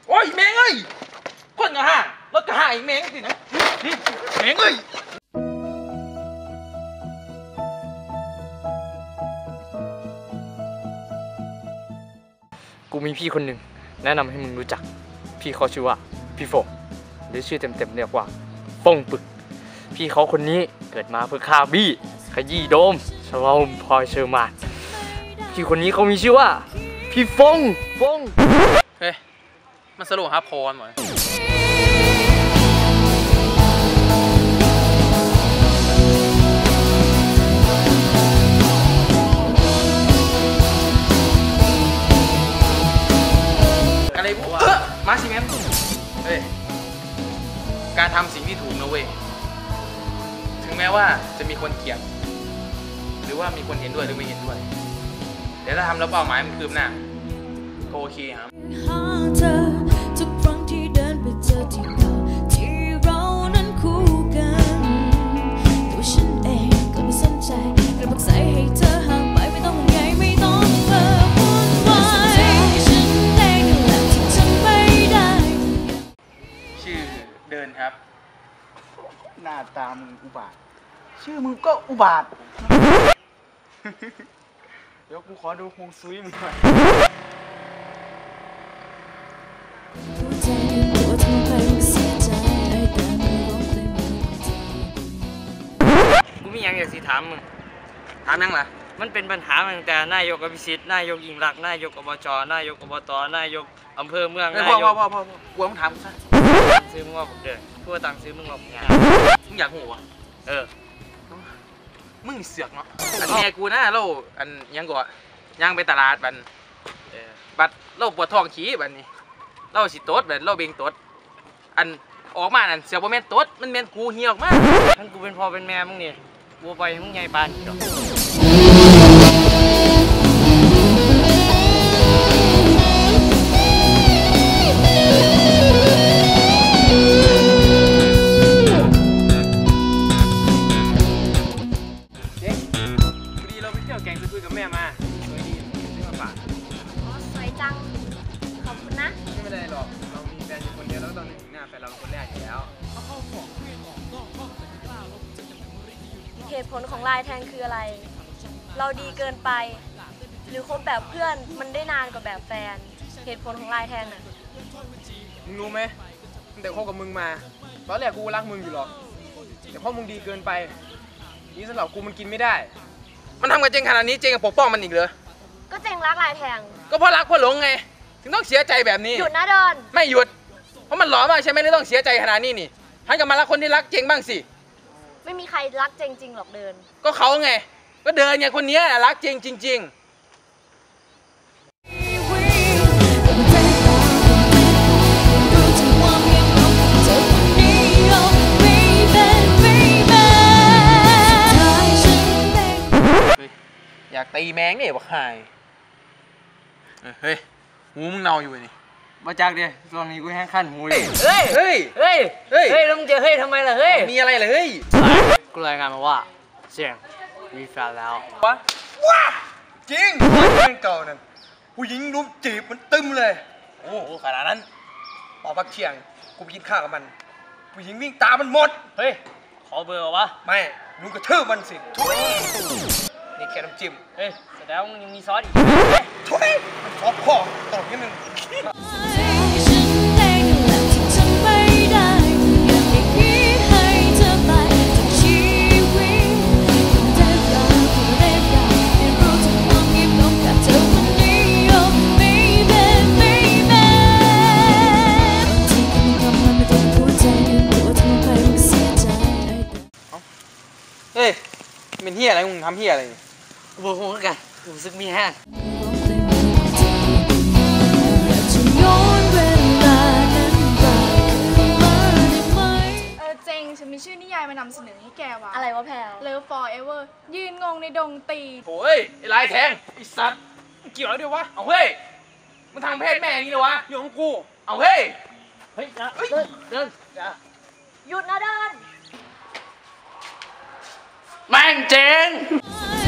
โอ้ยแมงเอ้ยคนกระห่างรถกระห่างอีกแมงสินะนี่แมงเอ้ยกูมีพี่คนหนึ่งแนะนำให้มึงรู้จักพี่เขาชื่อว่าพี่ฟงหรือชื่อเต็มๆเรียกว่าฟงปึกพี่เขาคนนี้เกิดมาเพื่อฆ่าบี้ขยี้โดมชวาลพลอยเชอร์มานพี่คนนี้เขามีชื่อว่าพี่ฟงเฮ้ยมันสรุปครับพรหมดอะไรพวกมาสิแม่เฮ้ยการทำสิ่งที่ถูกนะเว้ยถึงแม้ว่าจะมีคนเกลียดหรือว่ามีคนเห็นด้วยหรือไม่เห็นด้วยแต่ถ้าทำแล้วเป้าหมายมันคืบหน้าก็โอเคครับทุกครั้งที่เดินไปเจอที่เก่าที่เรานั้นคู่กันตัวฉันเองก็ไม่สนใจกระบอกใจให้เธอห่างไปไม่ต้องห่วงใยไม่ต้องเพ้อวุ่นวายฉันเองแหละที่ทำไม่ได้ชื่อเดินครับหน้าตามึงอุบาทชื่อมึงก็อุบาทเดี๋ยวกูขอดูฮวงซุยมึงหน่อยกูมีอย่างอยากสิถามมึงถามยังล่ะมันเป็นปัญหาตั้งแต่นายกอภิสิทธิ์นายกยิ่งรักนายกอบจนายกอบตนายกอำเภอเมืองนายกพ่อกูต้องถามซะซื้อมึงว่าผมเดินกูตั้งซื้อมึงว่าผมงานมึงอยากหัวมึงเสือกเนาะอันแม่กูนะเราอันยังก่อย่างไปตลาดบัดเราปวดท้องขี้บัดนี้เราสิโต๊ดบัดเราเบ่งโต๊ดอันออกมาอันเสียบ่แม่นโต๊ดมันแม่นกูเหี่ยวออกมาท่านกูเป็นพ่อเป็นแม่มึงนี่กูไปมึงใหญ่ปานนี่ดอกแกงคุยกับแม่มาสวยดีซื้อมาฝากสวยจังขอบคุณนะไม่เป็นไรหรอกเรามีแฟนอยู่คนเดียวแล้วต้องนึกถึงหน้าแฟนเราเป็นคนแรกอยู่แล้วเหตุผลของลายแทงคืออะไรเราดีเกินไปหรือคบแบบเพื่อนมันได้นานกว่าแบบแฟนเหตุผลของลายแทงน่ะมึงรู้ไหมตั้งแต่คบกับมึงมาตอนแรกกูรักมึงอยู่หรอกแต่เพราะมึงดีเกินไปนี่สำหรับกูมันกินไม่ได้มันทำกันจริงขนาดนี้เจงกับปกป้องมันอีกเหรอก็เจงรักลายแทงก็เพราะรักเพราะหลงไงถึงต้องเสียใจแบบนี้หยุดนะเดินไม่หยุดเพราะมันหล่อมากใช่ไหมที่ต้องเสียใจขนาดนี้นี่หันกลับมารักคนที่รักเจงบ้างสิไม่มีใครรักเจงจริงหรอกเดินก็เขาไงก็เดินไงคนนี้รักเจงจริงอยากตีแมงเนี่ยบอกหายเฮ้ยหูมึงเนาอยู่นี่มาจากเดียตอนนี้กูแห้งขั้นหูอยู่เฮ้ยแล้วมึงจะเฮ้ยทำไมล่ะเฮ้ยมีอะไรเหรอเฮ้ยกูรายงานมาว่าเสียงมีแฟนแล้วว้าจริงเรื่องเก่านั่นผู้หญิงรุมจีบมันตึมเลยโอ้โหขนาดนั้นพอพักเที่ยงกูไปกินข้าวกับมันผู้หญิงวิ่งตามมันหมดเฮ้ยขอเบอร์วะไม่มึงกระทืบมันสินี่แค่น้ำจิ้มเฮ้ยแสดงว่ามึงยังมีซอสอีกทุยมันซอสพ่อตรงนี้มึงเฮ้ยเป็นเฮียอะไรมึงทำเฮียอะไรกูบอกมึงกันกูรู้สึกมีแห้งเจงฉันมีชื่อนิยายมานำเสนอให้แกว่ะอะไรวะแพลว Love Forever ยืนงงในดงตีโอ้ยไอ้ลายแทงไอ้สัตว์เกี่ยวอะไรด้วยวะเอาเฮ้ยมันทางเพศแม่นี่เลยวะอยู่ของกูเอาเฮ้ยเดินหยุดนะเดินแม่งเจง